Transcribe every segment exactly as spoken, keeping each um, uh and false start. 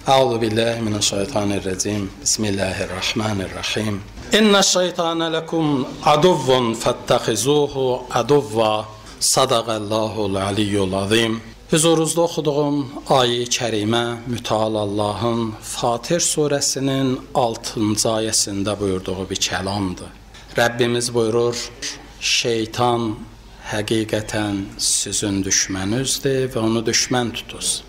Euzu billahi mineşşeytanirracim. Bismillahirrahmanirrahim. İnneşşeytane lekum aduvvun fettehizuhu aduvva. Sadaqallahul aliyyul azim. Huzurunuzda oxuduğum ayə-i kərimə mütəal Allahın Fatir surəsinin altıncı ayəsində buyurduğu bir kəlamdır. Rəbbimiz buyurur, şeytan həqiqətən sizin düşmənünüzdür və onu düşmən tutunuz.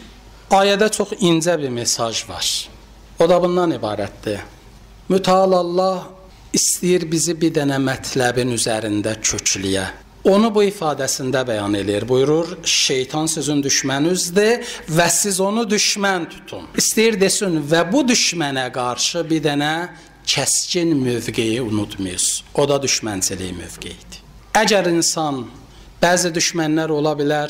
Ayədə çox incə bir mesaj var. O da bundan ibarətdir. Mütəal Allah istəyir bizi bir dənə mətləbin üzərində kökləyə. Onu bu ifadəsində bəyan edir. Buyurur, şeytan sizin düşmənünüzdür və siz onu düşmən tutun. İstəyir desin və bu düşmənə qarşı bir dənə kəskin mövqeyi unutmayız. O da düşmənçilik mövqeyidir. Əgər insan, bəzi düşmənlər ola bilər,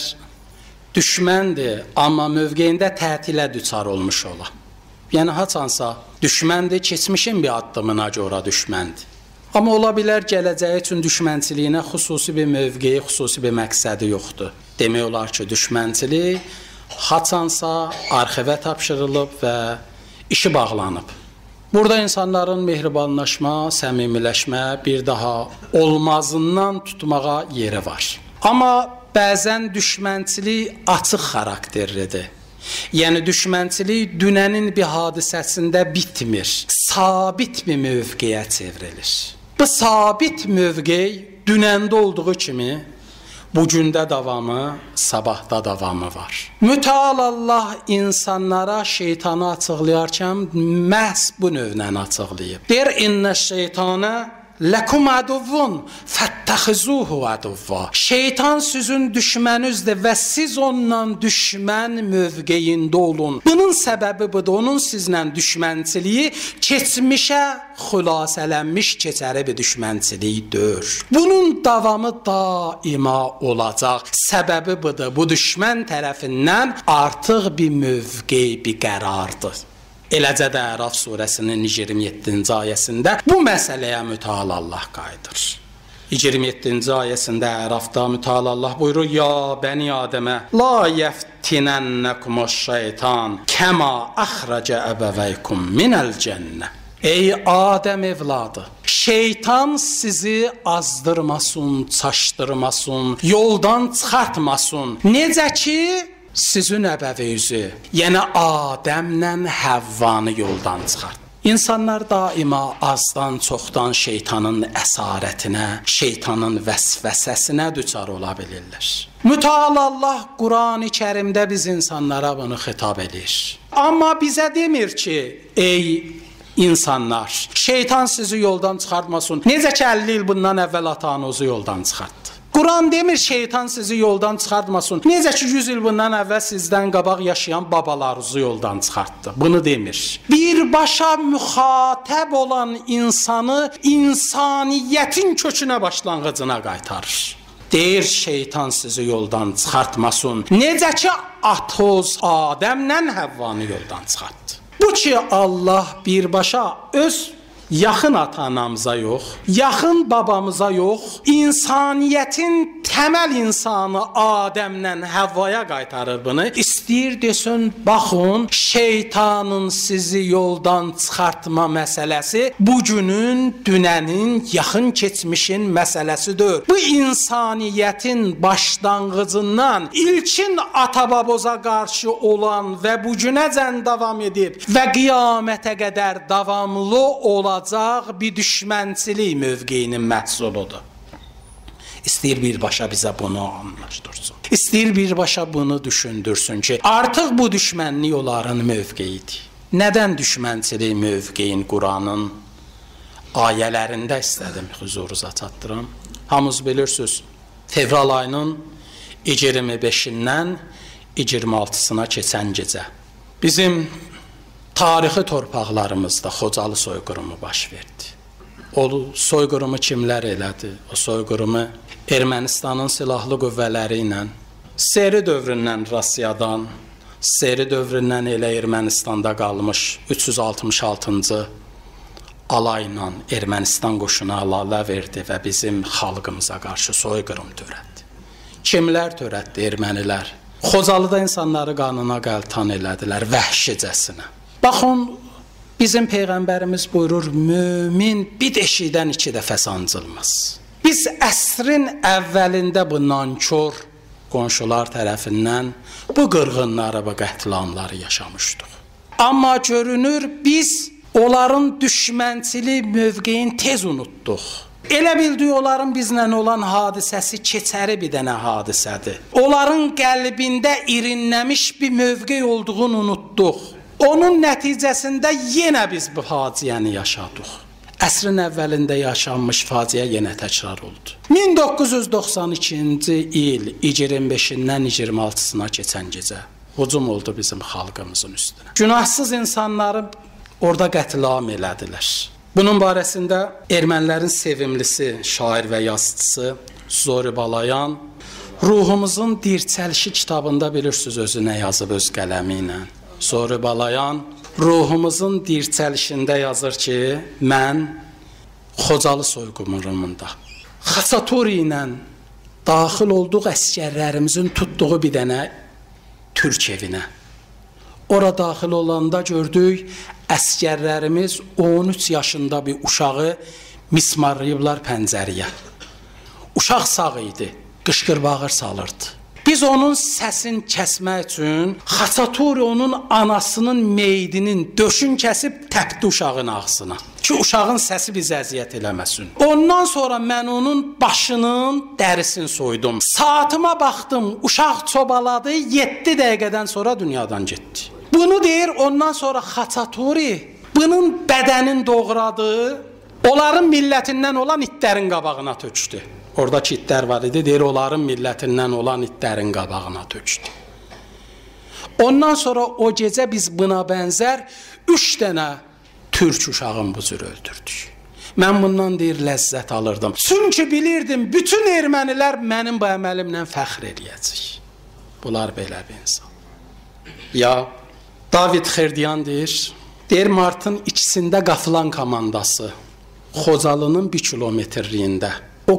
düşməndir, amma mövqeyində tətilə düçar olmuş ola. Yəni, haçansa düşməndir, keçmişin bir addımına görə düşməndir. Amma ola bilər, gələcəyi üçün düşmənçiliyinə xüsusi bir mövqeyi, xüsusi bir məqsədi yoxdur. Demək olar ki, düşmənçilik haçansa arxivə tapşırılıb və işi bağlanıb. Burada insanların mehribanlaşma, səmimiləşmə, bir daha olmazından tutmağa yeri var. Amma bəzən düşmənçilik açıq xarakterlidir. Yəni, düşmənçilik dünənin bir hadisəsində bitmir, sabit bir mövqeyə çevrilir. Bu sabit mövqey dünəndə olduğu kimi bugündə davamı, sabahda davamı var. Mütəal Allah insanlara şeytanı açıqlayarkən məhz bu növlə açıqlayıb. Deyir, innə şeytanə Ləkum aduvvun fəttehizuhu aduvva. Şeytan sizin düşmənünüzdür və siz ondan düşmən mövqeyində olun. Bunun səbəbi budur, onun sizlə düşmənçiliyi keçmişə xülasələnmiş keçəri bir düşmənçilikdir. Bunun davamı daima olacaq. Səbəbi budur, bu düşmən tərəfindən artıq bir mövqey, bir qərardır. Eləcə də Əraf surəsinin iyirmi yeddinci ayəsində bu məsələyə mütəal Allah qayıdır. iyirmi yeddinci ayəsində Ərafda mütəal Allah buyurur, ya bəni Adəmə, la yeftinənnəkumus şeytan kəma əxrəcə əbəvəykum minəl cənnə. Ey Adəm evladı, şeytan sizi azdırmasın, çaşdırmasın, yoldan çıxartmasın. Necə ki, sizin əbəveyüzü, yəni Adəmlə Həvvanı yoldan çıxart. İnsanlar daima azdan, çoxdan şeytanın əsarətinə, şeytanın vəsvəsəsinə düçar ola bilirlər. Mütəal Allah Qurani Kərimdə biz insanlara bunu xitab edir. Amma bizə demir ki, ey insanlar, şeytan sizi yoldan çıxartmasın. Necə ki, əlli il bundan əvvəl atanızı yoldan çıxartdı. Quran demir, şeytan sizi yoldan çıxartmasın. Necə ki, yüz il bundan əvvəl sizdən qabaq yaşayan babalarınızı yoldan çıxartdı. Bunu demir. Birbaşa müxatəb olan insanı insaniyyətin kökünə, başlanğıcına qaytarır. Deyir, şeytan sizi yoldan çıxartmasın. Necə ki, atız Adəmlə Həvvanı yoldan çıxartdı. Bu ki, Allah birbaşa öz yaxın ata-anamıza yox, yaxın babamıza yox, insaniyyətin təməl insanı Adəmlə Həvvaya qaytarır bunu. İstəyir desin, baxın, şeytanın sizi yoldan çıxartma məsələsi bugünün, dünənin, yaxın keçmişin məsələsidir. Bu insaniyyətin başlanğıcından ilkin ata-baboza qarşı olan və bugünəcən davam edib və qiyamətə qədər davamlı olan bir düşmənçilik mövqeyinin məhsuludur. İstəyir birbaşa bizə bunu anlaşdırsın. İstəyir birbaşa bunu düşündürsün ki, artıq bu düşmənlik onların mövqeyidir. Nədən düşmənçilik mövqeyin Quranın ayələrində istədim huzurunuza çatdıram. Hamınız bilirsiniz, fevral ayının iyirmi beşindən iyirmi altısına keçən gecə bizim tarixi torpaqlarımızda Xocalı soyqırımı baş verdi. O soyqırımı kimlər elədi? O soyqırımı Ermənistanın silahlı qüvvələri ilə, Seri dövründən Rusiyadan, Seri dövründən elə Ermənistanda qalmış üç yüz altmış altıncı alayla Ermənistan qoşuna əlavə verdi və bizim xalqımıza qarşı soyqırım törətdi. Kimlər törətdi? Ermənilər. Xocalıda insanları qanına qəltan elədilər, vəhşicəsinə. Baxın, bizim Peyğəmbərimiz buyurur, mömin bir deşikdən iki dəfə sancılmaz. Biz əsrin əvvəlində bu nankor qonşular tərəfindən bu qırğınları və qətlamları yaşamışdıq. Amma görünür, biz onların düşmənçili mövqeyin tez unutduq. Elə bildik, onların bizlə olan hadisəsi keçəri bir dənə hadisədir. Onların qəlbində irinləmiş bir mövqe olduğunu unutduq. Onun nəticəsində yenə biz bu faciəni yaşadıq. Əsrin əvvəlində yaşanmış faciə yenə təkrar oldu. min doqquz yüz doxsan ikinci il iyirmi beşindən iyirmi altısına keçən gecə hücum oldu bizim xalqımızın üstünə. Günahsız insanları orada qətlam elədilər. Bunun barəsində ermənilərin sevimlisi, şair və yazıcısı Zori Balayan Ruhumuzun Dirçəlişi kitabında bilirsiniz özü nə yazıb öz qələmi ilə. Zori Balayan Ruhumuzun Dirçəlişində yazır ki, mən Xocalı soyqırımında Xaçaturi ilə daxil olduq əsgərlərimizin tutduğu bir dənə türk evinə. Ora daxil olanda gördük, əsgərlərimiz on üç yaşında bir uşağı mismarlayıblar pəncəriyə. Uşaq sağ idi, qışqır-bağır salırdı. Biz onun səsini kəsmək üçün Xaçaturi onun anasının meydinin döşün kəsib təpdi uşağın ağzına ki, uşağın səsi bizi əziyyət eləməsin. Ondan sonra mən onun başının dərisini soydum. Saatıma baxdım, uşaq çobaladı, yeddi dəqiqədən sonra dünyadan getdi. Bunu deyir, ondan sonra Xaçaturi bunun bədənin doğradı, onların millətindən olan itlərin qabağına tökdü. Oradakı itlər var idi, deyir, onların millətindən olan itlərin qabağına tökdü. Ondan sonra o gecə biz buna bənzər üç dənə türk uşağın bu cür öldürdük. Mən bundan deyir, ləzzət alırdım. Çünki bilirdim, bütün ermənilər mənim bu əməlimlə fəxr eləyəcək. Bunlar belə bir insan. Ya, David Xerdiyan deyir, deyir, martın ikisində Qafılan komandası Xocalının bir kilometrliyində o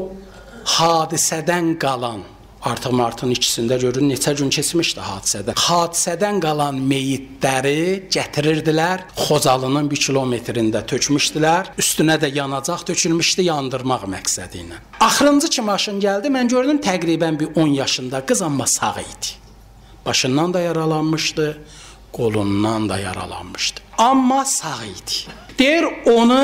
hadisədən qalan, artıq martın ikisində görün, neçə gün keçmişdi hadisədən. Hadisədən qalan meyitləri gətirirdilər, Xocalının bir kilometrində tökmüşdülər, üstünə də yanacaq tökülmüşdü, yandırmaq məqsədi ilə. Axırıncı ki maşın gəldi, mən gördüm təqribən bir on yaşında qız, amma sağ idi. Başından da yaralanmışdı, qolundan da yaralanmışdı. Amma sağ idi. Deyir, onu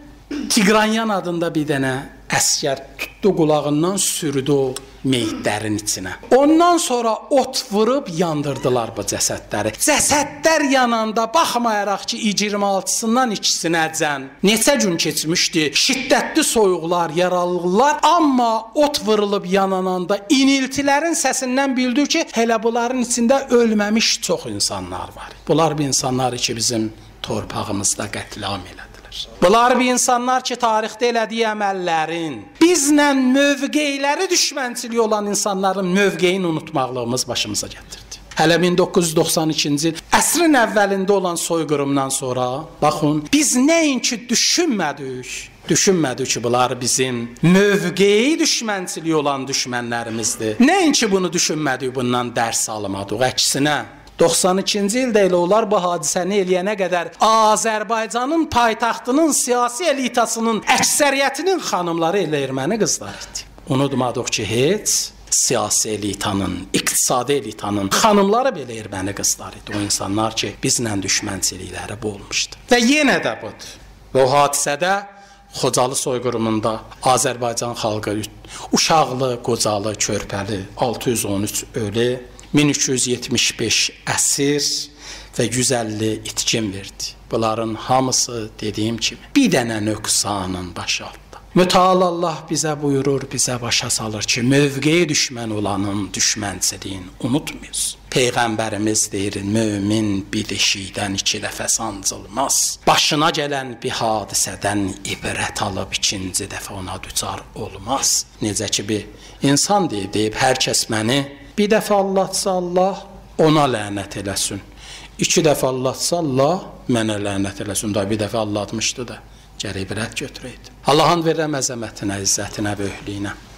Tigranyan adında bir dənə əsgər tutdu, qulağından sürdü o meyitlərin içinə. Ondan sonra ot vurub yandırdılar bu cəsədləri. Cəsədlər yananda baxmayaraq ki, iyirmi altısından ikisinəcən neçə gün keçmişdi, şiddətli soyuqlar, yaralılar, amma ot vurulub yanananda iniltilərin səsindən bildi ki, hələ bunların içində ölməmiş çox insanlar var. Bunlar bir insanlar ki, bizim torpağımızda qətlam elədi. Bunlar bir insanlar ki, tarixdə elədiyi əməllərin, bizlə mövqeyləri düşmənçiliyi olan insanların mövqeyini unutmaqlığımız başımıza gətirdi. Hələ min doqquz yüz doxsan ikinci il əsrin əvvəlində olan soyqırımdan sonra, baxın, biz nəinki düşünmədik, düşünmədik ki, bunlar bizim mövqeyi düşmənçiliyi olan düşmənlərimizdir. Nəinki bunu düşünmədik, bundan dərs almadıq, əksinə. doxsan ikinci ildə elə olar bu hadisəni eləyənə qədər Azərbaycanın paytaxtının siyasi elitasının əksəriyyətinin xanımları elə erməni qızlar idi. Unutmadıq ki, heç siyasi elitanın, iqtisadi elitanın xanımları belə erməni qızlar idi. O insanlar ki, bizlə düşmənçilikləri bu olmuşdu. Və yenə də budur. O hadisədə Xocalı soyqırımında Azərbaycan xalqı uşaqlı, qocalı, körpəli altı yüz on üç ölü, min üç yüz yetmiş beş əsir və yüz əlli itkin verdi. Bunların hamısı dediyim kimi bir dənə nöqsanın başı altında. Mütəal Allah bizə buyurur, bizə başa salır ki, mövqeyi düşmən olanın düşmənçiliyin unutmayız. Peyğəmbərimiz deyir, mömin bir deşikdən iki dəfə sancılmaz. Başına gələn bir hadisədən ibrət alıb ikinci dəfə ona düçar olmaz. Necə ki bir insan deyib, deyib hər kəs məni bir dəfə allatsa Allah ona lənət eləsin. İki dəfə allatsa Allah mənə lənət eləsin. Da bir dəfə allatmışdı da, gərək ibrət götürəydi. Allahın verəm əzəmətinə, izzətinə, böyüklüyünə.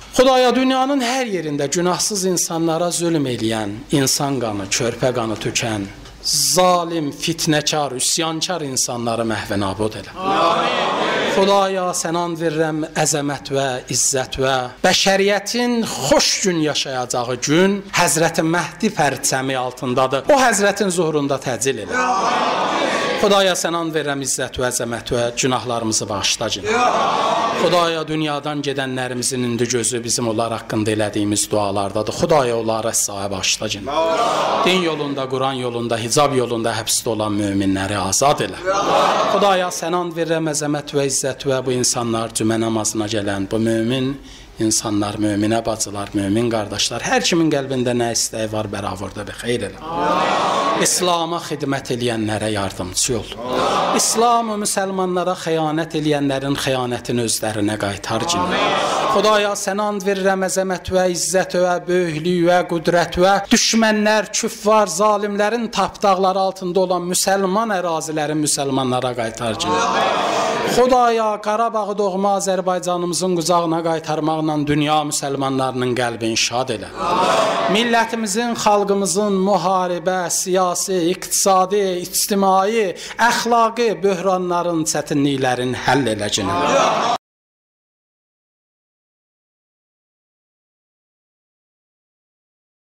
Xudaya dünyanın hər yerində günahsız insanlara zülm eləyən, insan qanı, körpə qanı tökən, zalim, fitnəkar, üsyankar insanları məhv nabud elə. Xudaya sən and verirəm əzəmət və izzət və bəşəriyyətin xoş gün yaşayacağı gün Həzrəti Məhdi pərçəmi altındadır. O Həzrətin zuhurunda təcil elə. Xudaya sən and verirəm izzət və əzəmət və günahlarımızı bağışla cin. Xudaya dünyadan gedənlərimizin indi gözü bizim onlar haqqında elədiyimiz dualardadır. Xudaya onlara sahib bağışla cin. Din yolunda, Quran yolunda, hicab yolunda həbsdə olan möminləri azad elə. Xudaya sən and verirəm əzəmət və izzət və bu insanlar cümə namazına gələn bu mömin insanlar, möminə bacılar, mömin qardaşlar, hər kimin qəlbində nə istəyi var bəravərdə bir xeyr elə. İslam'a xidmət eləyənlərə yardımcı ol. İslam-ı müsəlmanlara xəyanət eləyənlərin xəyanətini özlərinə qaytar cin. Xudaya sən and verirəm əzəmət və izzət və böyüklük və qüdrət və düşmənlər, küffar, zalimlərin tapdaqları altında olan müsəlman ərazilərin müsəlmanlara qaytar cin. Xudaya Qarabağı doğma Azərbaycanımızın qucağına qaytarmaqla dünya müsəlmanlarının qəlbini şad elə. Millətimizin, xalqımızın müharibə, siyasi, iqtisadi, ictimai, əxlaqi böhranların, çətinliklərin həll eləcənə.